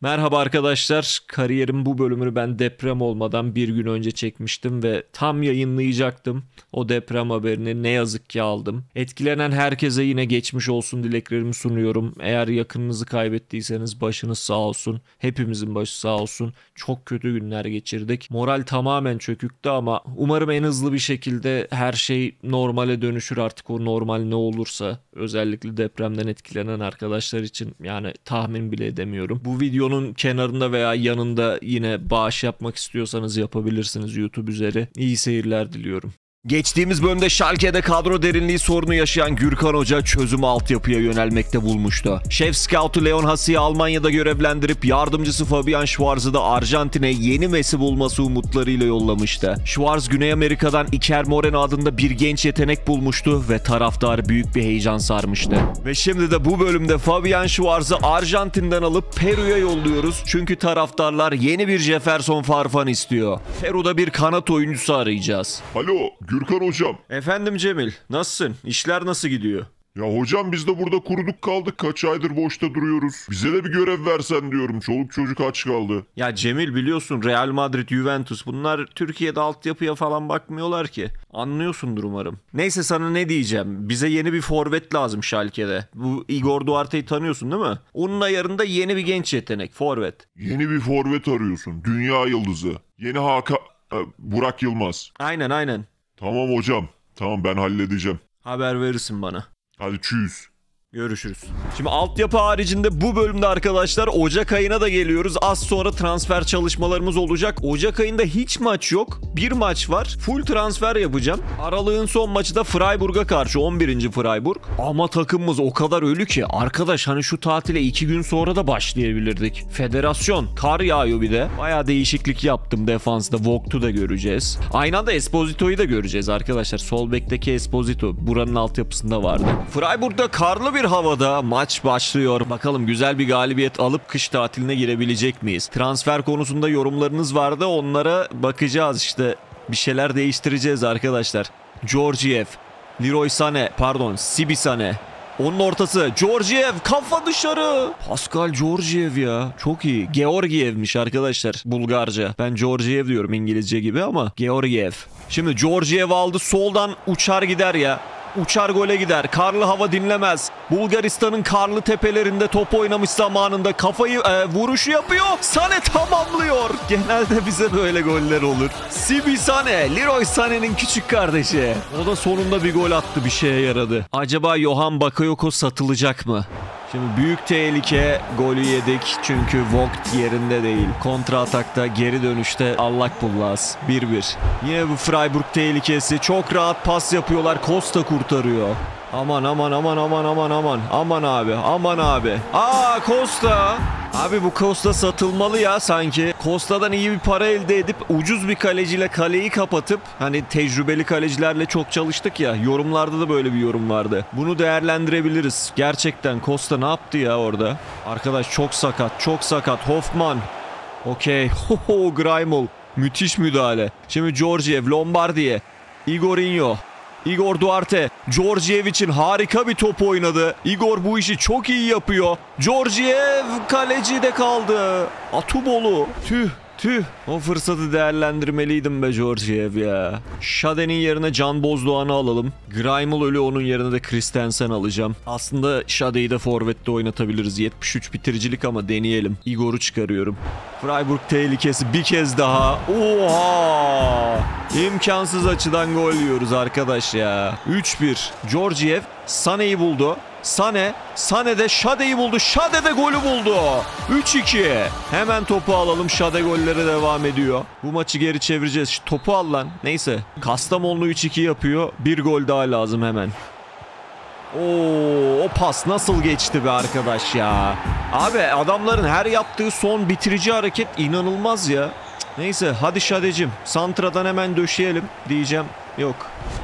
Merhaba arkadaşlar. Kariyerim bu bölümünü ben deprem olmadan bir gün önce çekmiştim ve tam yayınlayacaktım. O deprem haberini ne yazık ki aldım. Etkilenen herkese yine geçmiş olsun dileklerimi sunuyorum. Eğer yakınınızı kaybettiyseniz başınız sağ olsun. Hepimizin başı sağ olsun. Çok kötü günler geçirdik. Moral tamamen çöküktü ama umarım en hızlı bir şekilde her şey normale dönüşür, artık o normal ne olursa. Özellikle depremden etkilenen arkadaşlar için yani tahmin bile edemiyorum. Bu videonun kenarında veya yanında yine bağış yapmak istiyorsanız yapabilirsiniz YouTube üzeri. İyi seyirler diliyorum. Geçtiğimiz bölümde Schalke'de kadro derinliği sorunu yaşayan Gürkan Hoca çözümü altyapıya yönelmekte bulmuştu. Şef Scout'u Leon Hassi'yi Almanya'da görevlendirip yardımcısı Fabian Schwarz'ı da Arjantin'e yeni Messi bulması umutlarıyla yollamıştı. Schwarz Güney Amerika'dan Iker Moreno adında bir genç yetenek bulmuştu ve taraftarı büyük bir heyecan sarmıştı. Ve şimdi de bu bölümde Fabian Schwarz'ı Arjantin'den alıp Peru'ya yolluyoruz. Çünkü taraftarlar yeni bir Jefferson Farfan istiyor. Peru'da bir kanat oyuncusu arayacağız. Alo Gürkan hocam. Efendim Cemil, nasılsın? İşler nasıl gidiyor? Ya hocam biz de burada kuruduk kaldık. Kaç aydır boşta duruyoruz. Bize de bir görev versen diyorum. Çoluk çocuk aç kaldı. Ya Cemil, biliyorsun Real Madrid, Juventus bunlar Türkiye'de altyapıya falan bakmıyorlar ki. Anlıyorsundur umarım. Neyse, sana ne diyeceğim. Bize yeni bir forvet lazım Schalke'de. Bu Igor Duarte'yi tanıyorsun değil mi? Onun ayarında yeni bir genç yetenek. Forvet. Yeni bir forvet arıyorsun. Dünya yıldızı. Yeni Burak Yılmaz. Aynen. Tamam hocam. Tamam, ben halledeceğim. Haber verirsin bana. Hadi çüz. Görüşürüz. Şimdi altyapı haricinde bu bölümde arkadaşlar Ocak ayına da geliyoruz. Az sonra transfer çalışmalarımız olacak. Ocak ayında hiç maç yok. Bir maç var. Full transfer yapacağım. Aralığın son maçı da Freiburg'a karşı, 11. Freiburg. Ama takımımız o kadar ölü ki arkadaş, hani şu tatile 2 gün sonra da başlayabilirdik. Federasyon. Kar yağıyor bir de. Bayağı değişiklik yaptım defansta. Vogt'u da göreceğiz. Aynı anda Esposito'yu da göreceğiz arkadaşlar. Sol bekteki Esposito buranın altyapısında vardı. Freiburg'da karlı bir havada maç başlıyor. Bakalım güzel bir galibiyet alıp kış tatiline girebilecek miyiz? Transfer konusunda yorumlarınız vardı. Onlara bakacağız işte. Bir şeyler değiştireceğiz arkadaşlar. Georgiev, Leroy Sané, Sibi Sané. Onun ortası Georgiev, kafa dışarı. Pascal Georgiev ya. Çok iyi. Georgiev'miş arkadaşlar Bulgarca. Ben Georgiev diyorum İngilizce gibi ama Georgiev. Şimdi Georgiev aldı, soldan uçar gider ya. Uçar gole gider. Karlı hava dinlemez. Bulgaristan'ın karlı tepelerinde top oynamış zamanında kafayı vuruşu yapıyor. Sané tamamlıyor. Genelde bize böyle goller olur. Sibi Sané, Leroy Sané'nin küçük kardeşi. O da sonunda bir gol attı, bir şeye yaradı. Acaba Johan Bakayoko satılacak mı? Şimdi büyük tehlike, golü yedik çünkü Vogt yerinde değil. Kontra atakta, geri dönüşte allak bullaz. 1-1. Yine bu Freiburg tehlikesi. Çok rahat pas yapıyorlar. Costa kurtarıyor. Aman abi. Costa. Abi bu Costa satılmalı ya sanki. Costa'dan iyi bir para elde edip ucuz bir kaleciyle kaleyi kapatıp, hani tecrübeli kalecilerle çok çalıştık ya, yorumlarda da böyle bir yorum vardı. Bunu değerlendirebiliriz. Gerçekten Costa ne yaptı ya orada? Arkadaş çok sakat. Hoffman. Okey. Greimel. Müthiş müdahale. Şimdi Georgiev, Lombardiye. Igor Duarte, Georgiev için harika bir top oynadı. Igor bu işi çok iyi yapıyor. Georgiev kaleci de kaldı. Atubolu. Tüh. O fırsatı değerlendirmeliydim be Georgiev ya. Şade'nin yerine Can Bozdoğan'ı alalım. Greimel ölü, onun yerine de Christensen alacağım. Aslında Şade'yi de forvette oynatabiliriz. 73 bitiricilik ama deneyelim. Igor'u çıkarıyorum. Freiburg tehlikesi bir kez daha. Oha! İmkansız açıdan gol yiyoruz arkadaş ya. 3-1. Georgiev Sané'yi buldu. Sané de Şade'yi buldu. Şade de golü buldu. 3-2. Hemen topu alalım. Şade golleri devam ediyor. Bu maçı geri çevireceğiz. Şu topu al lan. Neyse. Kastamonu 3-2 yapıyor. Bir gol daha lazım hemen. O pas nasıl geçti be arkadaş ya. Abi adamların her yaptığı son bitirici hareket inanılmaz ya. Neyse hadi Şadecim. Santra'dan hemen döşeyelim diyeceğim. Yok.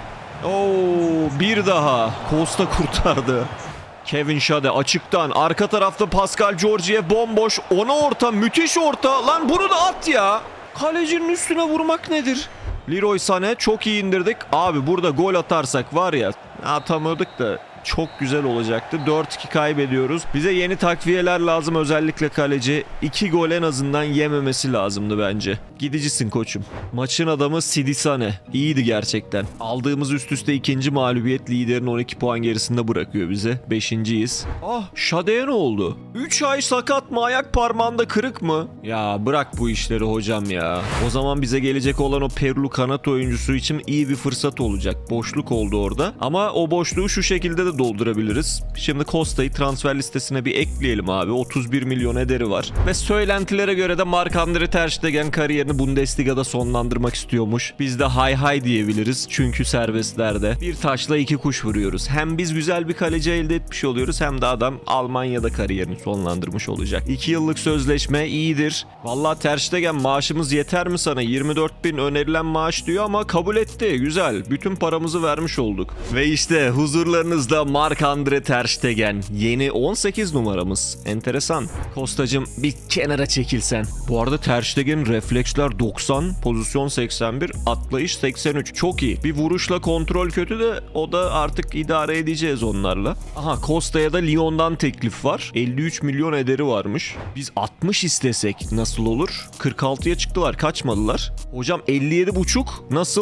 Bir daha. Costa kurtardı. Kevin Şade açıktan. Arka tarafta Pascal Georgiev bomboş. Ona orta. Müthiş orta. Lan bunu da at ya. Kalecinin üstüne vurmak nedir? Leroy Sané çok iyi indirdik. Abi burada gol atarsak var ya, atamadık da çok güzel olacaktı. 4-2 kaybediyoruz. Bize yeni takviyeler lazım, özellikle kaleci. 2 gol en azından yememesi lazımdı bence. Gidicisin koçum. Maçın adamı Sidi Sane. İyiydi gerçekten. Aldığımız üst üste ikinci mağlubiyet liderin 12 puan gerisinde bırakıyor bize. 5.yiz. Ah, Şade'ye ne oldu? 3 ay sakat mı? Ayak parmağında kırık mı? Ya bırak bu işleri hocam ya. O zaman bize gelecek olan o Perulu kanat oyuncusu için iyi bir fırsat olacak. Boşluk oldu orada. Ama o boşluğu şu şekilde de doldurabiliriz. Şimdi Costa'yı transfer listesine bir ekleyelim abi. 31 milyon ederi var. Ve söylentilere göre de Marc-André ter Stegen kariyerini Bundesliga'da sonlandırmak istiyormuş. Biz de hay hay diyebiliriz. Çünkü serbestlerde bir taşla iki kuş vuruyoruz. Hem biz güzel bir kaleci elde etmiş oluyoruz, hem de adam Almanya'da kariyerini sonlandırmış olacak. 2 yıllık sözleşme iyidir. Vallahi ter Stegen, maaşımız yeter mi sana? 24.000 önerilen maaş diyor ama kabul etti. Güzel. Bütün paramızı vermiş olduk. Ve işte huzurlarınızda Marc-André ter Stegen. Yeni 18 numaramız. Enteresan. Kostacığım bir kenara çekilsen. Bu arada ter Stegen'in refleksler 90, pozisyon 81, atlayış 83. Çok iyi. Bir vuruşla kontrol kötü de o da artık idare edeceğiz onlarla. Aha, Costa'ya da Lyon'dan teklif var. 53 milyon ederi varmış. Biz 60 istesek nasıl olur? 46'ya çıktılar. Kaçmadılar. Hocam 57,5 nasıl?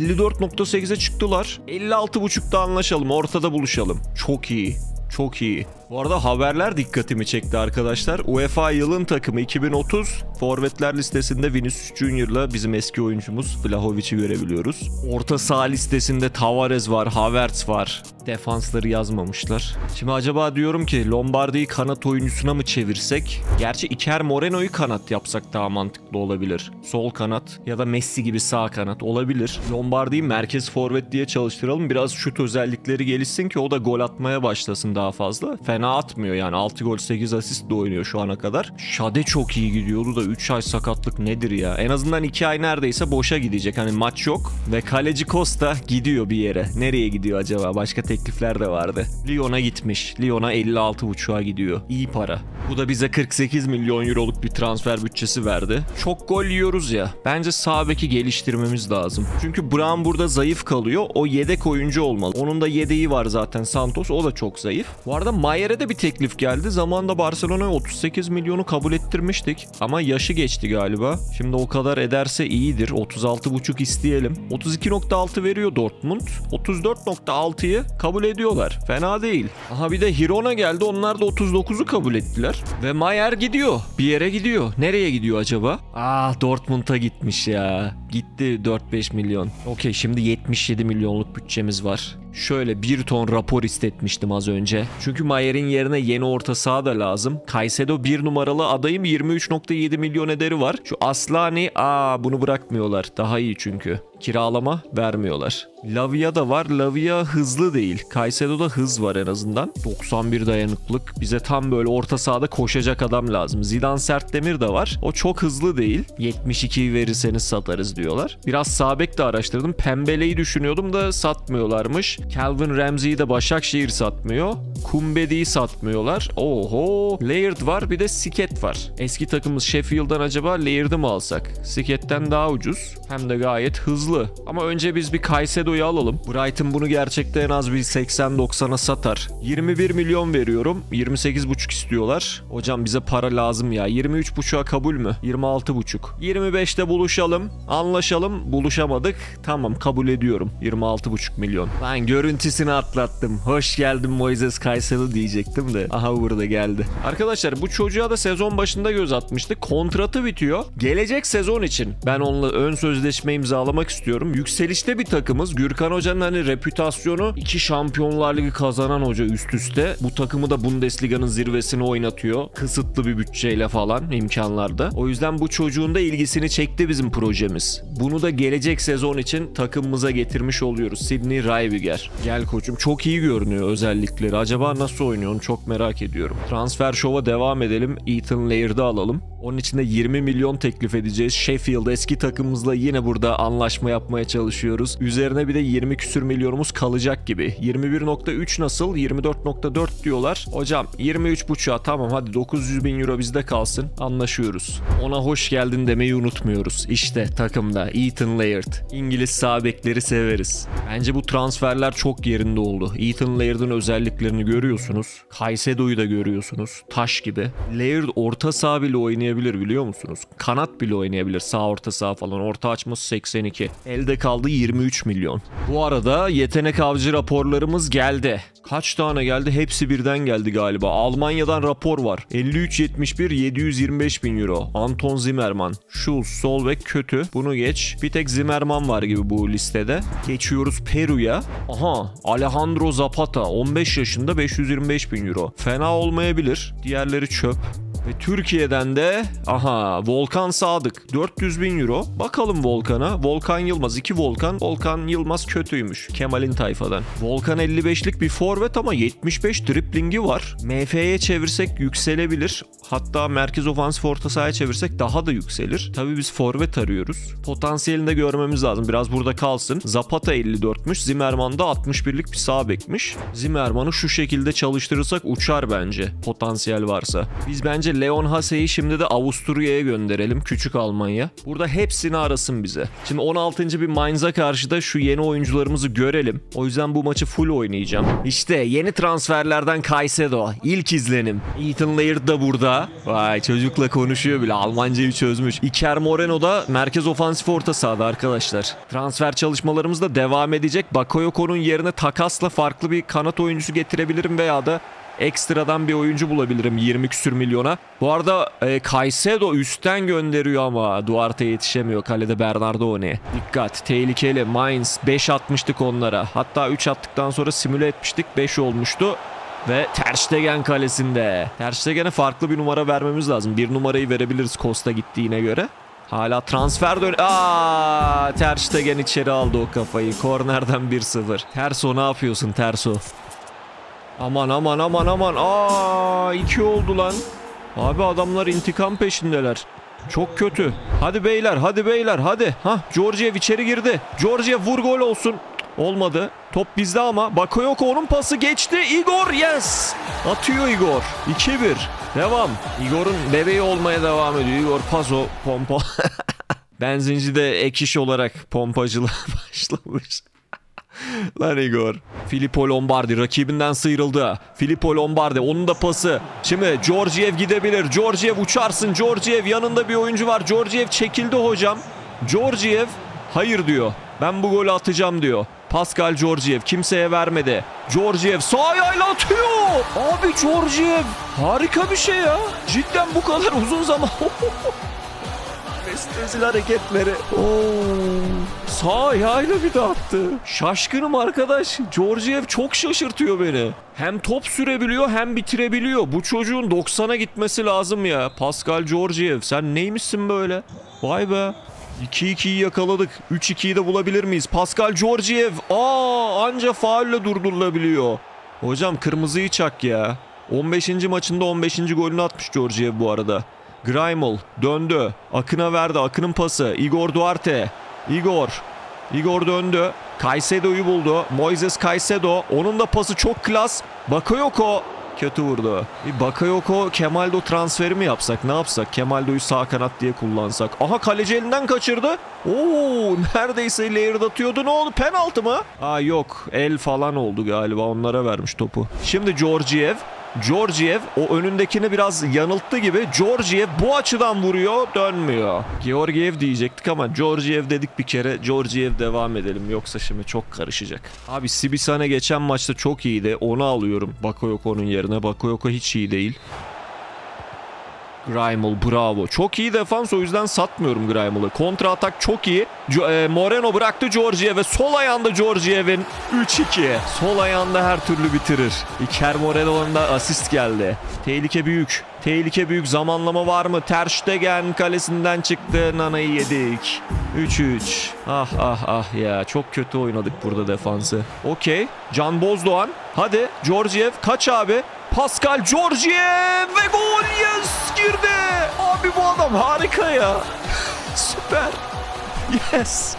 54.8'e çıktılar. 56,5'da anlaşalım. Ortada buluşalım. Çok iyi. Çok iyi. Bu arada haberler dikkatimi çekti arkadaşlar. UEFA yılın takımı 2030 forvetler listesinde Vinicius Junior'la bizim eski oyuncumuz Vlahovic'i görebiliyoruz. Orta saha listesinde Tavares var, Havertz var. Defansları yazmamışlar. Şimdi acaba diyorum ki Lombardi'yi kanat oyuncusuna mı çevirsek? Gerçi Iker Moreno'yu kanat yapsak daha mantıklı olabilir. Sol kanat ya da Messi gibi sağ kanat olabilir. Lombardi'yi merkez forvet diye çalıştıralım. Biraz şut özellikleri gelişsin ki o da gol atmaya başlasın daha fazla. Fena atmıyor yani. 6 gol 8 asist de oynuyor şu ana kadar. Şade çok iyi gidiyordu da 3 ay sakatlık nedir ya? En azından 2 ay neredeyse boşa gidecek. Hani maç yok. Ve kaleci Costa gidiyor bir yere. Nereye gidiyor acaba? Başka teklifler de vardı. Lyon'a gitmiş. Lyon'a 56,5'a gidiyor. İyi para. Bu da bize 48 milyon euroluk bir transfer bütçesi verdi. Çok gol yiyoruz ya. Bence sağ beki geliştirmemiz lazım. Çünkü Brown burada zayıf kalıyor. O yedek oyuncu olmalı. Onun da yedeği var zaten, Santos. O da çok zayıf. Bu arada Mayer'e de bir teklif geldi. Zamanında Barcelona'ya 38 milyonu kabul ettirmiştik. Ama yaşı geçti galiba. Şimdi o kadar ederse iyidir. 36,5 isteyelim. 32,6 veriyor Dortmund. 34,6'yı kabul ediyorlar. Fena değil. Aha, bir de Hirona geldi. Onlar da 39'u kabul ettiler. Ve Mayer gidiyor. Bir yere gidiyor. Nereye gidiyor acaba? Dortmund'a gitmiş ya. Gitti 4-5 milyon. Okey, şimdi 77 milyonluk bütçemiz var. Şöyle 1 ton rapor istetmiştim az önce. Çünkü Mayer'in yerine yeni orta saha da lazım. Caicedo 1 numaralı adayım, 23,7 milyon ederi var. Şu Aslani, bunu bırakmıyorlar. Daha iyi çünkü. Kiralama vermiyorlar. Lavia da var. Lavia hızlı değil. Caicedo'da hız var en azından. 91 dayanıklık. Bize tam böyle orta sahada koşacak adam lazım. Zidane Sertdemir de var. O çok hızlı değil. 72'yi verirseniz satarız diyorlar. Biraz sağ bek de araştırdım. Pembele'yi düşünüyordum da satmıyorlarmış. Calvin Ramsey'i de Başakşehir satmıyor. Kumbedi'yi satmıyorlar. Oho. Laird var, bir de Siket var. Eski takımımız Sheffield'dan acaba Laird'ı mı alsak? Siket'ten daha ucuz. Hem de gayet hızlı. Ama önce biz bir Caicedo'yu alalım. Brighton bunu gerçekten en az bir 80-90'a satar. 21 milyon veriyorum. 28,5 istiyorlar. Hocam bize para lazım ya. 23,5'a kabul mü? 26,5. 25'te buluşalım. Anlaşalım. Buluşamadık. Tamam, kabul ediyorum. 26,5 milyon. Ben görüntüsünü atlattım. Hoş geldin Moises Caicedo diyecektim de. Aha, burada geldi. Arkadaşlar bu çocuğa da sezon başında göz atmıştık. Kontratı bitiyor. Gelecek sezon için ben onunla ön sözleşme imzalamak istiyorum. Yükselişte bir takımız. Gürkan Hoca'nın hani reputasyonu, 2 Şampiyonlar Ligi kazanan hoca üst üste. Bu takımı da Bundesliga'nın zirvesine oynatıyor. Kısıtlı bir bütçeyle falan, imkanlarda. O yüzden bu çocuğun da ilgisini çekti bizim projemiz. Bunu da gelecek sezon için takımımıza getirmiş oluyoruz. Sidney Reibiger. Gel koçum. Çok iyi görünüyor özellikleri. Acaba nasıl oynuyor onu çok merak ediyorum. Transfer şova devam edelim. Ethan Laird'ı alalım. Onun için de 20 milyon teklif edeceğiz. Sheffield eski takımımızla yine burada anlaşma yapmaya çalışıyoruz. Üzerine bir bir de 20 küsür milyonumuz kalacak gibi. 21.3 nasıl? 24.4 diyorlar. Hocam 23.5'a tamam hadi 900 bin euro bizde kalsın. Anlaşıyoruz. Ona hoş geldin demeyi unutmuyoruz. İşte takımda Ethan Laird. İngiliz sağ bekleri severiz. Bence bu transferler çok yerinde oldu. Ethan Laird'ın özelliklerini görüyorsunuz. Caicedo'yu da görüyorsunuz. Taş gibi. Laird orta saha bile oynayabilir biliyor musunuz? Kanat bile oynayabilir. Sağ orta saha falan. Orta açması 82. Elde kaldı 23 milyon. Bu arada yetenek avcı raporlarımız geldi. Kaç tane geldi? Hepsi birden geldi galiba. Almanya'dan rapor var. 53-71 725 bin euro. Anton Zimmerman. Schulz sol bek kötü. Bunu geç. Bir tek Zimmerman var gibi bu listede. Geçiyoruz Peru'ya. Aha, Alejandro Zapata 15 yaşında 525 bin euro. Fena olmayabilir. Diğerleri çöp. Ve Türkiye'den de aha Volkan Sadık 400 bin euro. Bakalım Volkan'a. Volkan Yılmaz 2 Volkan. Volkan Yılmaz kötüymüş. Kemal'in tayfadan. Volkan 55'lik bir forvet ama 75 driblingi var. MF'ye çevirsek yükselebilir. Hatta merkez ofansif orta sahaya çevirsek daha da yükselir. Tabii biz forvet arıyoruz. Potansiyelini de görmemiz lazım. Biraz burada kalsın. Zapata 54'müş. Zimmerman da 61'lik bir sağ bekmiş. Zimmerman'ı şu şekilde çalıştırırsak uçar bence. Potansiyel varsa. Biz bence Leon Hasse'yi şimdi de Avusturya'ya gönderelim. Küçük Almanya. Burada hepsini arasın bize. Şimdi 16. bir Mainz'a karşı da şu yeni oyuncularımızı görelim. O yüzden bu maçı full oynayacağım. İşte yeni transferlerden Caicedo. İlk izlenim. Ethan Laird da burada. Vay çocukla konuşuyor bile. Almancayı çözmüş. Iker Moreno da merkez ofansif orta sahada arkadaşlar. Transfer çalışmalarımız da devam edecek. Bakayoko'nun yerine takasla farklı bir kanat oyuncusu getirebilirim veya da ekstradan bir oyuncu bulabilirim 20 küsür milyona. Bu arada Caicedo üstten gönderiyor ama Duarte yetişemiyor. Kalede Bernardone. Dikkat, tehlikeli. Mainz 5 atmıştık onlara. Hatta 3 attıktan sonra simüle etmiştik. 5 olmuştu. Ve Ter Stegen kalesinde. Ter Stegen'e farklı bir numara vermemiz lazım. Bir numarayı verebiliriz Costa gittiğine göre. Hala transfer Ter Stegen içeri aldı o kafayı. Kornerden 1-0. Terso ne yapıyorsun Terso? Aman. 2 oldu lan. Abi adamlar intikam peşindeler. Çok kötü. Hadi beyler hadi. Georgiev içeri girdi. Georgiev vur gol olsun. Olmadı. Top bizde ama. Bakayoko onun pası geçti. Igor yes. Atıyor Igor. 2-1. Devam. Igor'un bebeği olmaya devam ediyor. Igor Paso pompa. Benzincide ek iş olarak pompacılığa başlamış. Lan Igor. Filippo Lombardi rakibinden sıyrıldı. Filippo Lombardi onun da pası. Şimdi Georgiev gidebilir. Georgiev uçarsın. Georgiev yanında bir oyuncu var. Georgiev çekildi hocam. Georgiev hayır diyor. Ben bu golü atacağım diyor. Pascal Georgiev kimseye vermedi. Georgiev sağ ayağıyla atıyor. Abi Georgiev harika bir şey ya. Cidden bu kadar uzun zaman. Rezil hareketleri. Sağ ayağıyla bir de attı. Şaşkınım arkadaş. Georgiev çok şaşırtıyor beni. Hem top sürebiliyor hem bitirebiliyor. Bu çocuğun 90'a gitmesi lazım ya. Pascal Georgiev sen neymişsin böyle? Vay be. 2-2'yi yakaladık. 3-2'yi de bulabilir miyiz? Pascal Georgiev. Anca faulle durdurulabiliyor. Hocam kırmızıyı çak ya. 15. maçında 15. golünü atmış Georgiev bu arada. Graimel döndü. Akın'a verdi. Akın'ın pası. Igor Duarte. Igor döndü. Caicedo'yu buldu. Moises Caicedo. Onun da pası çok klas. Bakayoko kötü vurdu. Bakayoko Kemaldo transferi mi yapsak? Ne yapsak? Kemaldo'yu sağ kanat diye kullansak. Aha kaleci elinden kaçırdı. Neredeyse Laird atıyordu. Ne oldu? Penaltı mı? Yok. El falan oldu galiba. Onlara vermiş topu. Şimdi Georgiev o önündekini biraz yanılttı gibi. Georgiev bu açıdan vuruyor, dönmüyor. Georgiev diyecektik ama Georgiev dedik bir kere. Georgiev devam edelim yoksa şimdi çok karışacak. Abi Sibisane geçen maçta çok iyiydi. Onu alıyorum Bakayoko'nun yerine. Bakayoko hiç iyi değil. Graimel bravo. Çok iyi defans o yüzden satmıyorum Graimel'ı. Kontra atak çok iyi. Moreno bıraktı Georgiev'e. Sol ayağında Georgiev'in 3-2. Sol ayağında her türlü bitirir. Iker Moreno'nun da asist geldi. Tehlike büyük. Zamanlama var mı? Ter Stegen kalesinden çıktı. Nana'yı yedik. 3-3. Ah ya. Çok kötü oynadık burada defansı. Okey. Can Bozdoğan. Hadi Georgiev kaç abi? Pascal Georgiev ve gol yes girdi. Abi bu adam harika ya. Süper. Yes. Her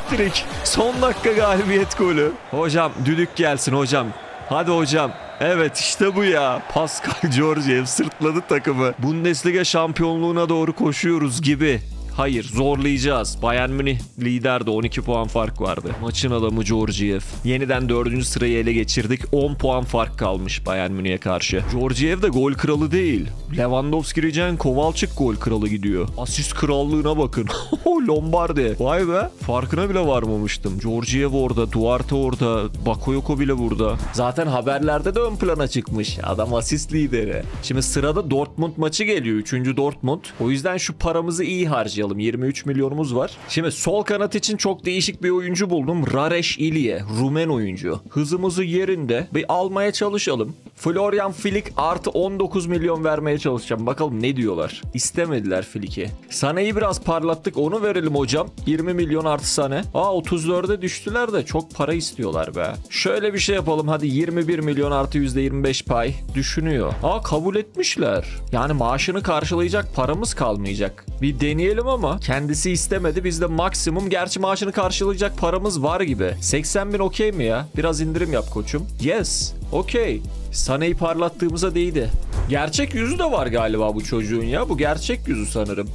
hat-trick. Son dakika galibiyet golü. Hocam düdük gelsin hocam. Hadi hocam. Evet işte bu ya. Pascal Georgiev sırtladı takımı. Bundesliga şampiyonluğuna doğru koşuyoruz gibi. Hayır, zorlayacağız. Bayern Münih liderdi, 12 puan fark vardı. Maçın adamı Georgiev. Yeniden 4. sırayı ele geçirdik. 10 puan fark kalmış Bayern Münih'e karşı. Georgiev de gol kralı değil. Lewandowski ricen Kovalchik gol kralı gidiyor. Asist krallığına bakın. Lombardi. Vay be. Farkına bile varmamıştım. Georgiev orada, Duarte orada, Bakayoko bile burada. Zaten haberlerde de ön plana çıkmış. Adam asist lideri. Şimdi sırada Dortmund maçı geliyor. 3. Dortmund. O yüzden şu paramızı iyi harcayalım. 23 milyonumuz var. Şimdi sol kanat için çok değişik bir oyuncu buldum. Rareş İlye. Rumen oyuncu. Hızımızı yerinde bir almaya çalışalım. Florian Flick artı 19 milyon vermeye çalışacağım. Bakalım ne diyorlar. İstemediler Flick'i. Sané'yi biraz parlattık. Onu verelim hocam. 20 milyon artı Sané. 34'e düştüler de çok para istiyorlar be. Şöyle bir şey yapalım. Hadi 21 milyon artı %25 pay. Düşünüyor. Kabul etmişler. Yani maaşını karşılayacak paramız kalmayacak. Bir deneyelim ama kendisi istemedi. Biz de maksimum, gerçi maaşını karşılayacak paramız var gibi. 80 bin okey mi ya? Biraz indirim yap koçum. Yes. Okey. Sané'yi parlattığımıza değdi. Gerçek yüzü de var galiba bu çocuğun ya. Bu gerçek yüzü sanırım.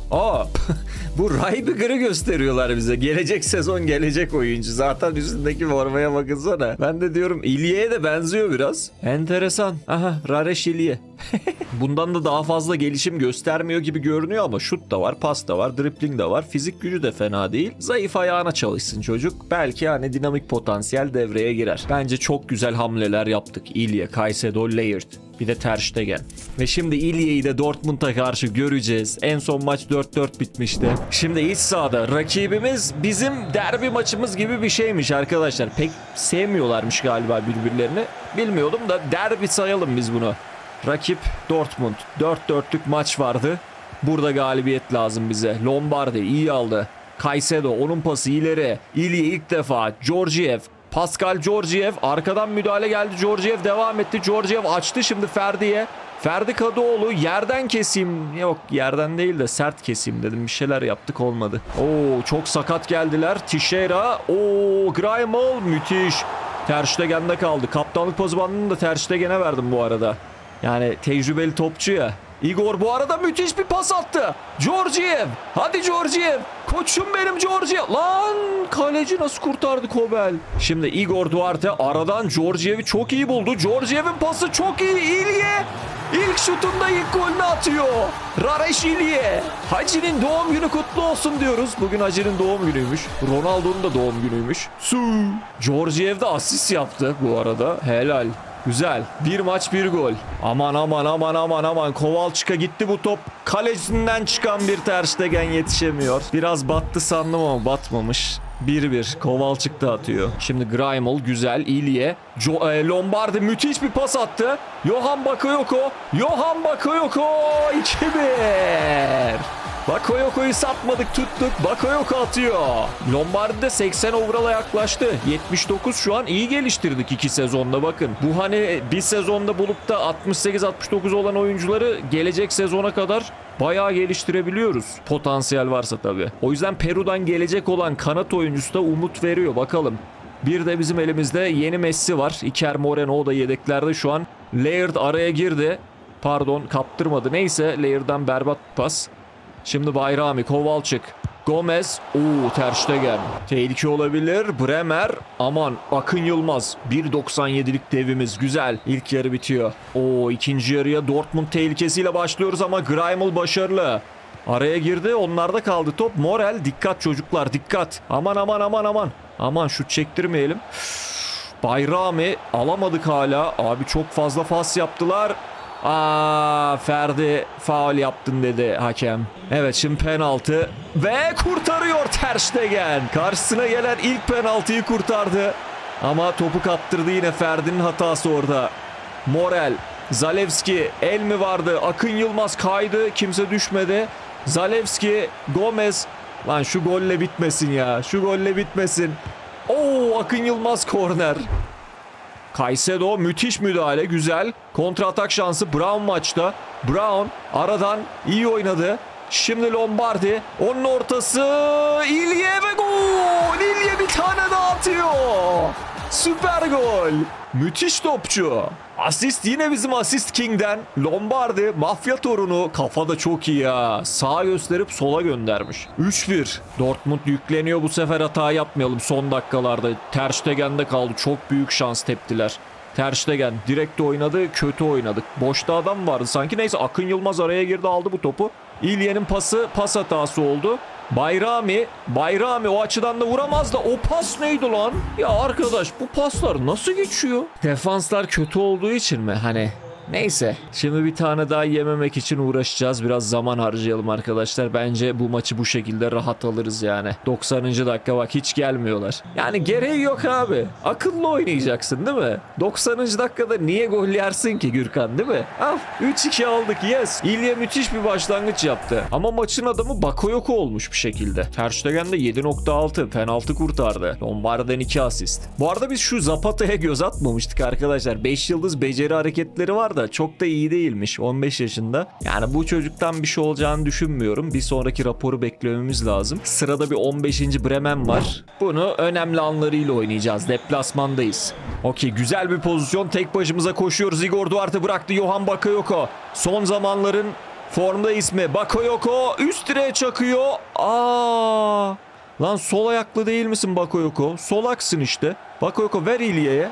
Bu Rybigger'ı gösteriyorlar bize. Gelecek sezon gelecek oyuncu. Zaten üstündeki formaya bakınsana. Ben de diyorum İlye'ye de benziyor biraz. Enteresan. Aha, Rareş İlye. Bundan da daha fazla gelişim göstermiyor gibi görünüyor ama şut da var, pas da var, dribbling de var. Fizik gücü de fena değil. Zayıf ayağına çalışsın çocuk. Belki hani dinamik potansiyel devreye girer. Bence çok güzel hamleler yaptık. İlye, Caicedo, Layered. Bir de Ter Stegen. Ve şimdi İlye'yi de Dortmund'a karşı göreceğiz. En son maç 4-4 bitmişti. Şimdi iç sahada rakibimiz bizim derbi maçımız gibi bir şeymiş arkadaşlar. Pek sevmiyorlarmış galiba birbirlerini. Bilmiyordum da derbi sayalım biz bunu. Rakip Dortmund. 4-4'lük maç vardı. Burada galibiyet lazım bize. Lombardi iyi aldı. Caicedo, onun pası ileri. İlye ilk defa. Georgiev. Pascal Georgiev. Arkadan müdahale geldi. Georgiev devam etti. Georgiev açtı şimdi Ferdi'ye. Ferdi Kadıoğlu, yerden keseyim. Yok, yerden değil de sert keseyim dedim. Bir şeyler yaptık, olmadı. Çok sakat geldiler. Teixeira. Greimel müthiş. Ter Stegen'de kaldı. Kaptanlık pozu bandını da Ter Stegen'e verdim bu arada. Yani tecrübeli topçu ya. Igor bu arada müthiş bir pas attı. Georgiev. Hadi Georgiev. Koçum benim Georgiev. Lan kaleci nasıl kurtardı Kobel. Şimdi Igor Duarte aradan Georgiev'i çok iyi buldu. Georgiev'in pası çok iyi. İlye. İlk şutunda ilk golünü atıyor. Rareş İlye. Hacı'nin doğum günü kutlu olsun diyoruz. Bugün Hacı'nın doğum günüymüş. Ronaldo'nun da doğum günüymüş. Georgiev de asist yaptı bu arada. Helal. Güzel. Bir maç bir gol. Aman. Kovalchik'a gitti bu top. Kalecinden çıkan bir Ter Stegen yetişemiyor. Biraz battı sandım ama batmamış. 1-1. Kovalchik da atıyor. Şimdi Greimel güzel. İlye. Lombardi müthiş bir pas attı. Johan Bakayoko. 2-1. Bakayoko'yu satmadık, tuttuk. Bakayoko atıyor. Lombardi de 80 overall'a yaklaştı. 79 şu an, iyi geliştirdik 2 sezonda bakın. Bu hani bir sezonda bulup da 68-69 olan oyuncuları gelecek sezona kadar bayağı geliştirebiliyoruz. Potansiyel varsa tabii. O yüzden Peru'dan gelecek olan kanat oyuncusu da umut veriyor. Bakalım. Bir de bizim elimizde yeni Messi var. Iker Moreno, o da yedeklerde şu an. Layered araya girdi. Pardon, kaptırmadı. Neyse, Layerd'dan berbat pas. Şimdi Bayrami, Kovalchik, Gomez, Ter Stegen. Tehlike olabilir. Bremer, aman Akın Yılmaz. 1.97'lik devimiz, güzel. İlk yarı bitiyor. İkinci yarıya Dortmund tehlikesiyle başlıyoruz ama Greimel başarılı. Araya girdi, onlarda kaldı top. Morel, dikkat çocuklar, dikkat. Aman. Aman şut çektirmeyelim. Bayrami alamadık hala. Abi çok fazla pas yaptılar. Ferdi faul yaptın dedi hakem. Evet, şimdi penaltı ve kurtarıyor Ter Stegen. Karşısına gelen ilk penaltıyı kurtardı. Ama topu kaptırdı yine, Ferdi'nin hatası orada. Morel, Zalewski, el mi vardı? Akın Yılmaz kaydı, kimse düşmedi. Zalewski, Gomez. Lan şu golle bitmesin ya. Şu golle bitmesin. Akın Yılmaz korner. Caicedo müthiş müdahale, güzel. Kontra atak şansı Brown maçta. Brown aradan iyi oynadı. Şimdi Lombardi, onun ortası İlye ve gol! İlya bir tane daha atıyor. Süper gol. Müthiş topçu. Asist yine bizim Asist King'den. Lombardi mafya torunu, kafada çok iyi ya. Sağa gösterip sola göndermiş. 3-1. Dortmund yükleniyor, bu sefer hata yapmayalım son dakikalarda. Ter Stegen'de kaldı, çok büyük şans teptiler. Ter Stegen direkt oynadı, kötü oynadık. Boşta adam vardı sanki, neyse Akın Yılmaz araya girdi, aldı bu topu. İlya'nın pas hatası oldu. Bayrami o açıdan da vuramaz da o pas neydi lan? Ya arkadaş, bu paslar nasıl geçiyor? Defanslar kötü olduğu için mi? Hani neyse. Şimdi bir tane daha yememek için uğraşacağız. Biraz zaman harcayalım arkadaşlar. Bence bu maçı bu şekilde rahat alırız yani. 90. dakika bak, hiç gelmiyorlar. Yani gereği yok abi. Akıllı oynayacaksın değil mi? 90. dakikada niye gol yersin ki Gürkan, değil mi? Al 3-2 aldık, yes. İlya müthiş bir başlangıç yaptı. Ama maçın adamı Bakayoko olmuş bir şekilde. Ter Stegen de 7.6 penaltı kurtardı. Lombardi'den 2 asist. Bu arada biz şu Zapata'ya göz atmamıştık arkadaşlar. 5 yıldız beceri hareketleri var da çok da iyi değilmiş, 15 yaşında. Yani bu çocuktan bir şey olacağını düşünmüyorum. Bir sonraki raporu beklememiz lazım. Sırada bir 15. Bremen var. Bunu önemli anlarıyla oynayacağız. Deplasmandayız. Okey, güzel bir pozisyon. Tek başımıza koşuyoruz. Igor Duarte bıraktı. Johan Bakayoko. Son zamanların formda ismi. Bakayoko üst direğe çakıyor. Lan sol ayaklı değil misin Bakayoko? Solaksın işte. Bakayoko ver İlya'ya.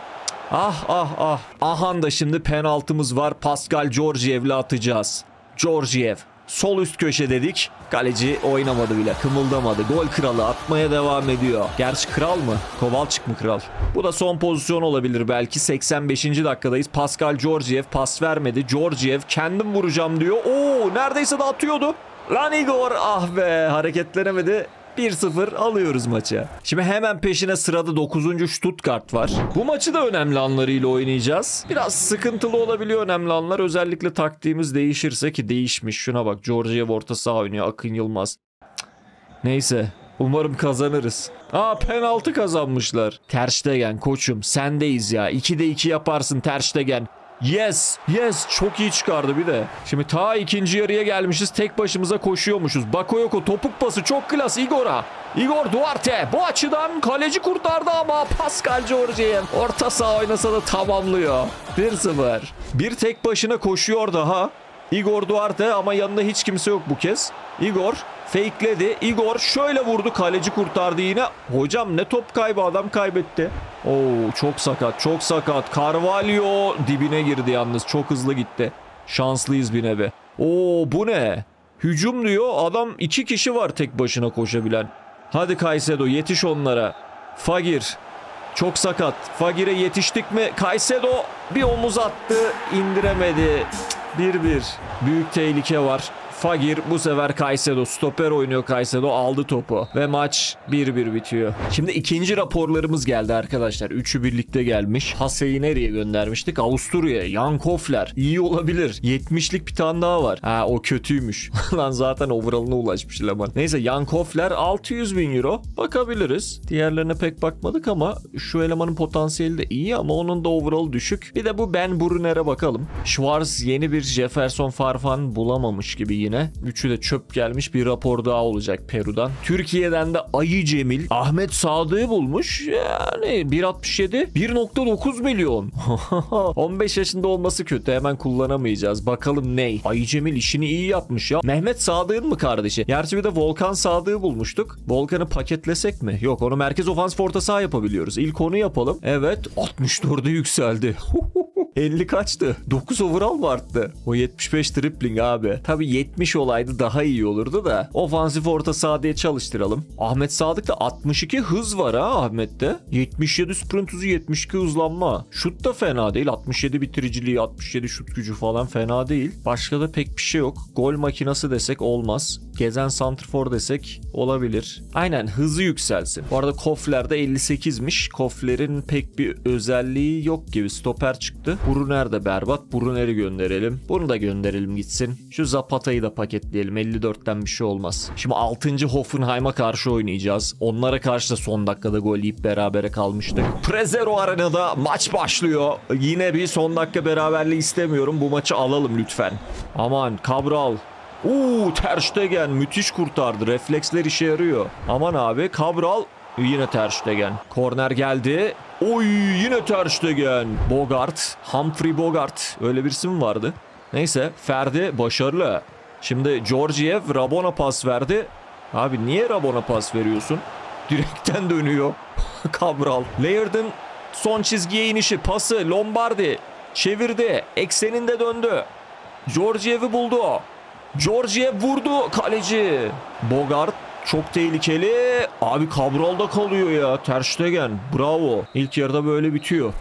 Ah. Ahan da şimdi penaltımız var. Pascal Georgiev'le atacağız. Georgiev. Sol üst köşe dedik. Kaleci oynamadı bile. Kımıldamadı. Gol kralı atmaya devam ediyor. Gerçi kral mı? Kovalçık mı kral? Bu da son pozisyon olabilir belki. 85. dakikadayız. Pascal Georgiev pas vermedi. Georgiev kendim vuracağım diyor. Neredeyse de atıyordu. Lan Igor, ah be, hareketlenemedi. 1-0 alıyoruz maçı. Şimdi hemen peşine sırada 9. Stuttgart var. Bu maçı da önemli anlarıyla oynayacağız. Biraz sıkıntılı olabiliyor önemli anlar. Özellikle taktiğimiz değişirse, ki değişmiş. Şuna bak, Georgiev orta saha oynuyor. Akın Yılmaz. Neyse. Umarım kazanırız. Penaltı kazanmışlar. Ter Stegen koçum, sendeyiz ya. 2'de 2 yaparsın Ter Stegen. Yes. Çok iyi çıkardı bir de. Şimdi ta ikinci yarıya gelmişiz. Tek başımıza koşuyormuşuz. Bakayoko topuk pası çok klas Igor'a. Igor Duarte bu açıdan kaleci kurtardı ama Pascal Georgiev orta saha oynasa da tamamlıyor. 1-0. Bir tek başına koşuyor daha. Igor Duarte ama yanında hiç kimse yok bu kez. Igor fakeledi. Igor şöyle vurdu. Kaleci kurtardı yine. Hocam ne top kaybı, adam kaybetti. Çok sakat. Carvalho dibine girdi yalnız. Çok hızlı gitti. Şanslıyız bir nevi. Bu ne? Hücum diyor. Adam 2 kişi var tek başına koşabilen. Hadi Caicedo yetiş onlara. Fagir. Çok sakat. Fagir'e yetiştik mi? Caicedo bir omuz attı. İndiremedi. 1-1. Büyük tehlike var. Fagir bu sefer Caicedo. Stoper oynuyor Caicedo. Aldı topu. Ve maç 1-1 bitiyor. Şimdi ikinci raporlarımız geldi arkadaşlar. Üçü birlikte gelmiş. Hase'yi nereye göndermiştik? Avusturya'ya. Jan Kofler. İyi olabilir. 70'lik bir tane daha var. O kötüymüş. Lan zaten overall'ına ulaşmış eleman. Neyse, Jan Kofler 600.000 euro. Bakabiliriz. Diğerlerine pek bakmadık ama şu elemanın potansiyeli de iyi ama onun da overall düşük. Bir de bu Ben Brunner'e bakalım. Schwarz yeni bir Jefferson Farfan bulamamış gibi yine. Üçü de çöp gelmiş, bir rapor daha olacak Peru'dan. Türkiye'den de Ayı Cemil Ahmet Sadık'ı bulmuş. Yani 1.67 1.9 milyon. 15 yaşında olması kötü, hemen kullanamayacağız. Bakalım ney? Ayı Cemil işini iyi yapmış ya. Mehmet Sadık'ın mı kardeşi? Gerçi bir de Volkan Sadık'ı bulmuştuk. Volkan'ı paketlesek mi? Yok, onu merkez ofans orta saha yapabiliyoruz. İlk onu yapalım. Evet, 64'e yükseldi. 50 kaçtı? 9 overall mı arttı? O 75 tripling abi. Tabii 70 olaydı daha iyi olurdu da. Ofansif orta saha diye çalıştıralım. Ahmet Sadık'ta 62 hız var ha Ahmet'te. 77 sprint hızı, 72 hızlanma. Şut da fena değil. 67 bitiriciliği, 67 şut gücü falan fena değil. Başka da pek bir şey yok. Gol makinası desek olmaz. Gezen santrfor desek olabilir. Aynen, hızı yükselsin. Bu arada Kofler'de 58'miş. Kofler'in pek bir özelliği yok gibi. Stoper çıktı. Brunner de berbat. Brunner'i gönderelim. Bunu da gönderelim gitsin. Şu Zapata'yı da paketleyelim. 54'ten bir şey olmaz. Şimdi 6. Hoffenheim'a karşı oynayacağız. Onlara karşı da son dakikada gol yiyip berabere kalmıştık. Prezero Arena'da maç başlıyor. Yine bir son dakika beraberliği istemiyorum. Bu maçı alalım lütfen. Aman Cabral. Ter Stegen müthiş kurtardı. Refleksler işe yarıyor. Aman abi, Cabral Yine Ter Stegen. Korner geldi. Oy yine Ter Stegen. Bogart. Humphrey Bogart. Öyle birisi mi vardı? Neyse Ferdi başarılı. Şimdi Georgiev Rabona pas verdi. Abi niye Rabona pas veriyorsun? Direkten dönüyor. Cabral. Layard'ın son çizgiye inişi. Pası Lombardi. Çevirdi. Ekseninde döndü. Georgiev'i buldu. Georgiev vurdu. Kaleci. Bogart. Çok tehlikeli. Abi Cabral'da kalıyor ya. Ter Stegen. Bravo. İlk yarıda böyle bitiyor.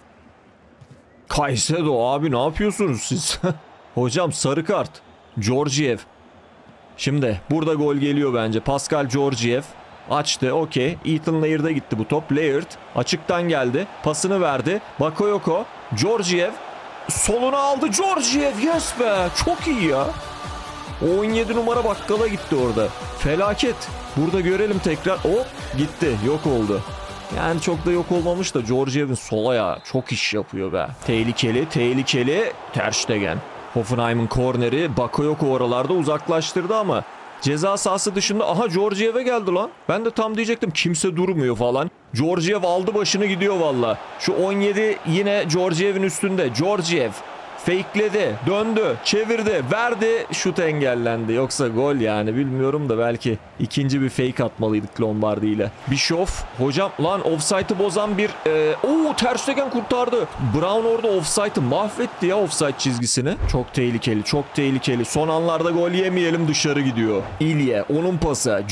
Caicedo abi ne yapıyorsunuz siz? Hocam sarı kart. Georgiev. Şimdi burada gol geliyor bence. Pascal Georgiev. Açtı okey. Ethan Layard'a gitti bu top. Layard açıktan geldi. Pasını verdi. Bakayoko. Georgiev. Soluna aldı Georgiev. Yes be. Çok iyi ya. O 17 numara bakkala gitti orada. Felaket. Burada görelim tekrar. Hop gitti. Yok oldu. Yani çok da yok olmamış da Georgiev'in sol ayağı çok iş yapıyor be. Tehlikeli, tehlikeli. Ter Stegen. Hoffenheim'in korneri. Bakayoko oralarda uzaklaştırdı ama ceza sahası dışında aha Georgiev'e geldi lan. Ben de tam diyecektim kimse durmuyor falan. Georgiev aldı başını gidiyor valla. Şu 17 yine Georgiev'in üstünde. Georgiev fakeledi, döndü, çevirdi, verdi, şut engellendi. Yoksa gol yani bilmiyorum da belki ikinci bir fake atmalıydık Lombardi ile. Bischoff, hocam lan offside'ı bozan bir... Ter Stegen kurtardı. Brown orada offside'ı mahvetti ya offside çizgisini. Çok tehlikeli, çok tehlikeli. Son anlarda gol yemeyelim dışarı gidiyor. İlye, onun pası.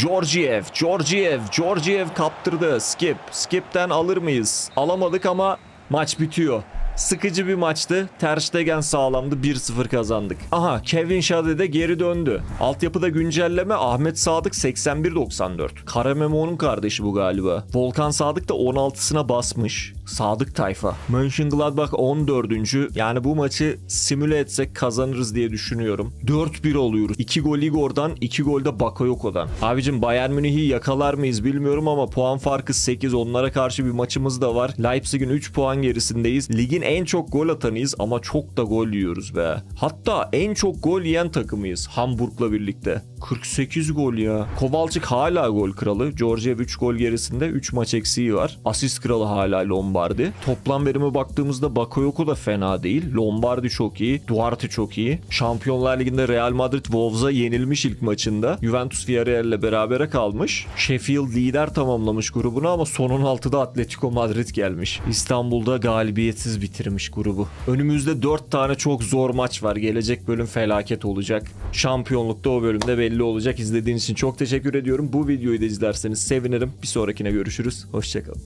Georgiev kaptırdı. Skip'ten alır mıyız? Alamadık ama maç bitiyor. Sıkıcı bir maçtı. Ter Stegen sağlamdı. 1-0 kazandık. Aha Kevin Schade de geri döndü. Altyapıda güncelleme Ahmet Sadık 81-94. Karamemo'nun kardeşi bu galiba. Volkan Sadık da 16'sına basmış. Sadık tayfa. Mönchengladbach 14. Yani bu maçı simüle etsek kazanırız diye düşünüyorum. 4-1 oluyoruz. 2 gol Igor'dan, 2 gol de Bakayoko'dan. Abicim Bayern Münih'i yakalar mıyız bilmiyorum ama puan farkı 8. Onlara karşı bir maçımız da var. Leipzig'in 3 puan gerisindeyiz. Ligin en çok gol atanıyız ama çok da gol yiyoruz be. Hatta en çok gol yiyen takımıyız Hamburg'la birlikte. 48 gol ya. Kovalchik hala gol kralı. Georgiev 3 gol gerisinde, 3 maç eksiği var. Asist kralı hala Lombardi. Toplam verime baktığımızda Bakayoko da fena değil. Lombardi çok iyi. Duarte çok iyi. Şampiyonlar Ligi'nde Real Madrid Wolves'a yenilmiş ilk maçında. Juventus Villarreal'le berabere kalmış. Sheffield lider tamamlamış grubunu ama son 16'da Atletico Madrid gelmiş. İstanbul'da galibiyetsiz bitirmiş grubu. Önümüzde 4 tane çok zor maç var. Gelecek bölüm felaket olacak. Şampiyonlukta o bölümde belli olacak. İzlediğiniz için çok teşekkür ediyorum. Bu videoyu da izlerseniz sevinirim. Bir sonrakine görüşürüz. Hoşçakalın.